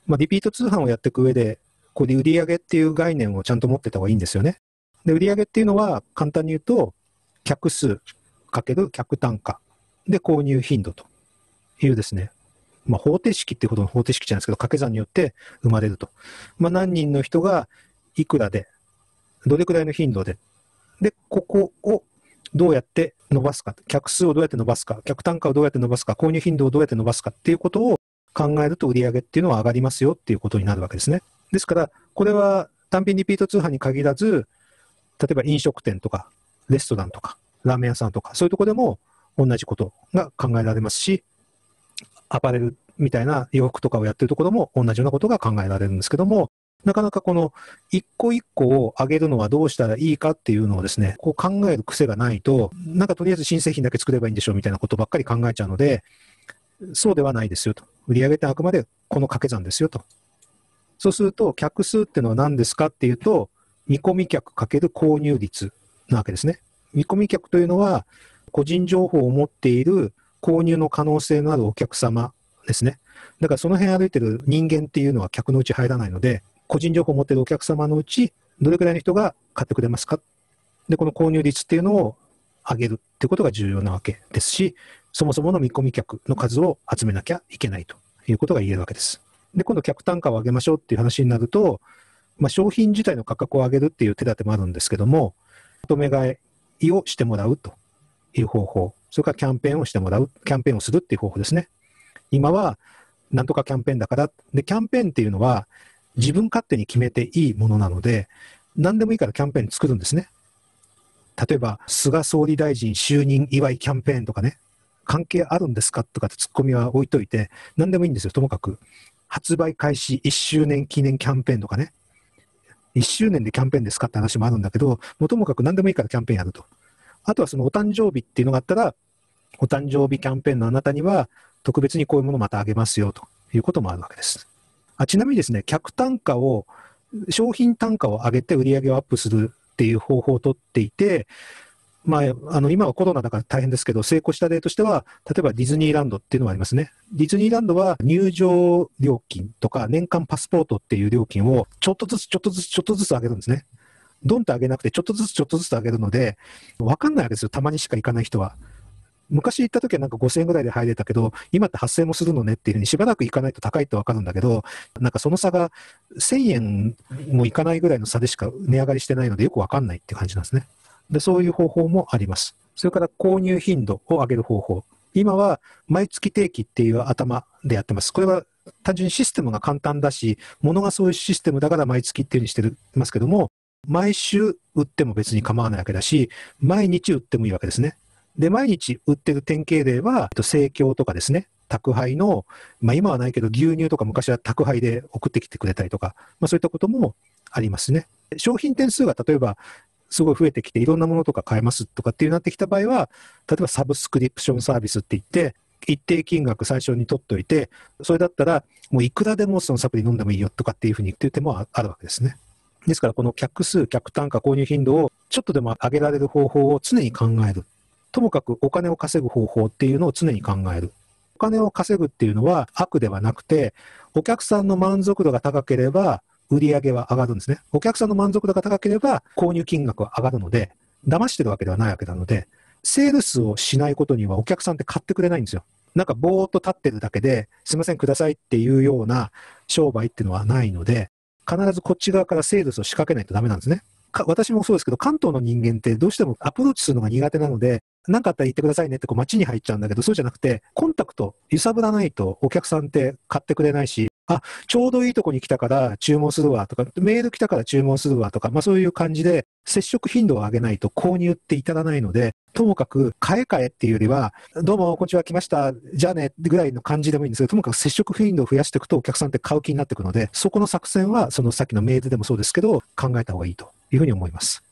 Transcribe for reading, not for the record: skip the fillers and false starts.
リピート通販をやっていく上で、ここで売上っていう概念をちゃんと持ってた方がいいんですよね。で、売上っていうのは簡単に言うと、客数かける客単価で購入頻度というですね、方程式っていうほどの方程式じゃないですけど、掛け算によって生まれると。何人の人がいくらで、どれくらいの頻度で、で、ここをどうやって伸ばすか、客数をどうやって伸ばすか、客単価をどうやって伸ばすか、購入頻度をどうやって伸ばすかっていうことを考えると売上っていうのは上がりますよっていうことになるわけですね。ですから、これは単品リピート通販に限らず、例えば飲食店とか、レストランとか、ラーメン屋さんとか、そういうところでも同じことが考えられますし、アパレルみたいな洋服とかをやってるところも同じようなことが考えられるんですけども、なかなかこの一個一個を上げるのはどうしたらいいかっていうのをですね、こう考える癖がないと、とりあえず新製品だけ作ればいいんでしょうみたいなことばっかり考えちゃうので、そうではないですよと。売上ってあくまでこの掛け算ですよと。そうすると、客数っていうのは何ですかっていうと、見込み客かける購入率なわけですね。見込み客というのは、個人情報を持っている購入の可能性のあるお客様ですね。だからその辺歩いてる人間っていうのは客のうち入らないので、個人情報を持っているお客様のうち、どれくらいの人が買ってくれますか。で、この購入率っていうのを上げるっていうことが重要なわけですし、そもそもの見込み客の数を集めなきゃいけないということが言えるわけです。で、今度客単価を上げましょうっていう話になると、商品自体の価格を上げるっていう手立てもあるんですけども、まとめ買いをしてもらうという方法、それからキャンペーンをしてもらう、キャンペーンをするっていう方法ですね。今は、なんとかキャンペーンだから、で、キャンペーンっていうのは、自分勝手に決めていいものなので、何でもいいからキャンペーン作るんですね。例えば、菅総理大臣就任祝いキャンペーンとかね、関係あるんですかとかってツッコミは置いといて、何でもいいんですよ、ともかく。発売開始1周年記念キャンペーンとかね。1周年でキャンペーンですかって話もあるんだけど、ともかく何でもいいからキャンペーンやると。あとはそのお誕生日っていうのがあったら、お誕生日キャンペーンのあなたには特別にこういうものをまたあげますよということもあるわけです。ちなみにですね、商品単価を上げて売り上げをアップするっていう方法をとっていて、今はコロナだから大変ですけど、成功した例としては、例えばディズニーランドっていうのがありますね。ディズニーランドは入場料金とか年間パスポートっていう料金をちょっとずつ上げるんですね。ドンと上げなくてちょっとずつ上げるので、わかんないわけですよ。たまにしか行かない人は。昔行った時はなんか5000円ぐらいで入れたけど、今って8000円もするのねっていうふうにしばらく行かないと高いってわかるんだけど、なんかその差が1000円もいかないぐらいの差でしか値上がりしてないのでよくわかんないっていう感じなんですね。で、そういう方法もあります。それから購入頻度を上げる方法。今は毎月定期っていう頭でやってます。これは単純にシステムが簡単だし、物がそういうシステムだから毎月っていうふうにしてますけども、毎週売っても別に構わないわけだし、毎日売ってもいいわけですね。で、毎日売ってる典型例は、生協とかですね、宅配の、今はないけど牛乳とか昔は宅配で送ってきてくれたりとか、そういったこともありますね。商品点数が例えば、すごい増えてきていろんなものとか買えますとかっていうなってきた場合は、例えばサブスクリプションサービスって言って、一定金額最初に取っておいて、それだったらもういくらでもそのサプリ飲んでもいいよとかっていうふうに言ってる手もあるわけですね。ですからこの客数、客単価、購入頻度をちょっとでも上げられる方法を常に考える。ともかくお金を稼ぐ方法っていうのを常に考える。お金を稼ぐっていうのは悪ではなくて、お客さんの満足度が高ければ、売り上げは上がるんですね。お客さんの満足度が高ければ購入金額は上がるので、騙してるわけではないわけなので、セールスをしないことにはお客さんって買ってくれないんですよ。なんかぼーっと立ってるだけで、すいませんくださいっていうような商売っていうのはないので、必ずこっち側からセールスを仕掛けないとダメなんですね。私もそうですけど、関東の人間ってどうしてもアプローチするのが苦手なので、何かあったら言ってくださいねって街に入っちゃうんだけど、そうじゃなくて、コンタクト、揺さぶらないとお客さんって買ってくれないし、ちょうどいいとこに来たから注文するわとか、メール来たから注文するわとか、そういう感じで接触頻度を上げないと購入って至らないので、ともかく買えっていうよりは、どうもこんにちは来ました、じゃあねぐらいの感じでもいいんですけど、ともかく接触頻度を増やしていくとお客さんって買う気になっていくので、そこの作戦はそのさっきのメールでもそうですけど、考えた方がいいというふうに思います。